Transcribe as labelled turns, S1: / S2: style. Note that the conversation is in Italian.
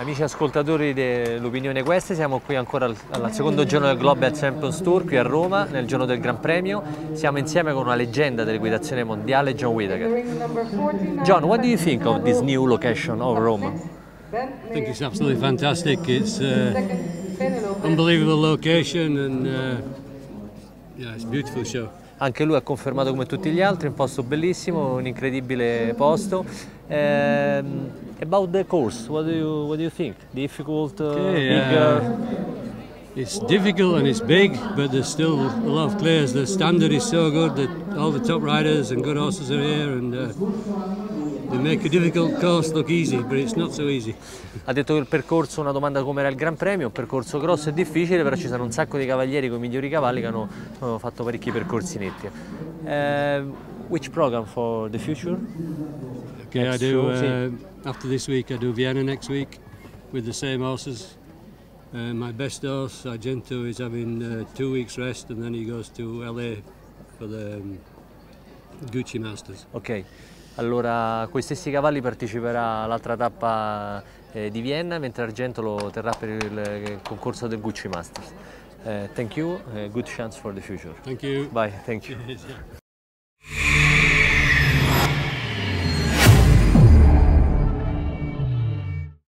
S1: Amici ascoltatori dell'Opinione Queste, siamo qui ancora al secondo giorno del Global Champions Tour qui a Roma, nel giorno del Gran Premio. Siamo insieme con una leggenda dell'equitazione mondiale, John Whittaker. John, what do you think of this new location of Rome?
S2: I think it's absolutely fantastic. It's unbelievable location and yeah, it's a beautiful show.
S1: Anche lui ha confermato come tutti gli altri, un posto bellissimo, un incredibile posto. About the course, what do you think? Difficult, bigger?
S2: It's difficult and it's big, but there's still a lot of players. The standard is so good that all the top riders and good horses are here, and they make a difficult course look easy, but it's not so easy.
S1: Ha detto che il percorso, una domanda come era il Gran Premio, un percorso grosso e difficile, però ci sono un sacco di cavalieri con i migliori cavalli che hanno fatto parecchi percorsi netti. Which program for the future?
S2: Okay, I do. After this week, I do Vienna next week with the same horses. My best horse, Argento, is having 2 weeks rest, and then he goes to LA for the Gucci Masters.
S1: Ok, allora quei stessi cavalli parteciperà all'altra tappa di Vienna, mentre Argento lo terrà per il concorso del Gucci Masters. Thank you, good chance for the future.
S2: Thank you.
S1: Bye, thank you.